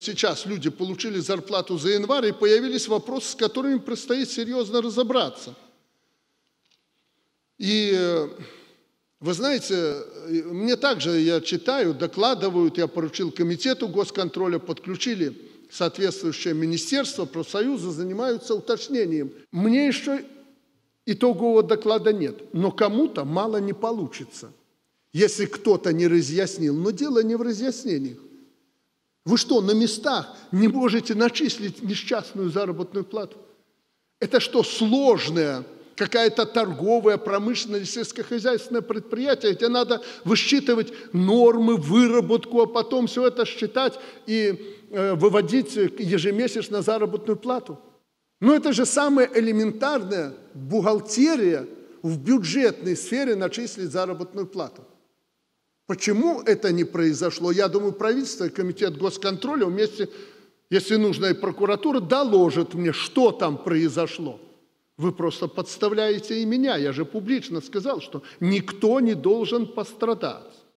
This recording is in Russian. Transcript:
Сейчас люди получили зарплату за январь, и появились вопросы, с которыми предстоит серьезно разобраться. И вы знаете, мне также, я читаю, докладывают, я поручил комитету госконтроля, подключили соответствующее министерство, профсоюзы занимаются уточнением. Мне еще итогового доклада нет, но кому-то мало не получится, если кто-то не разъяснил. Но дело не в разъяснениях. Вы что, на местах не можете начислить несчастную заработную плату? Это что, сложное какая-то торговая, промышленная, сельскохозяйственное предприятие, где надо высчитывать нормы, выработку, а потом все это считать и выводить ежемесячно заработную плату? Но это же самая элементарная бухгалтерия в бюджетной сфере начислить заработную плату. Почему это не произошло? Я думаю, правительство и комитет госконтроля вместе, если нужно, и прокуратура доложат мне, что там произошло. Вы просто подставляете и меня. Я же публично сказал, что никто не должен пострадать.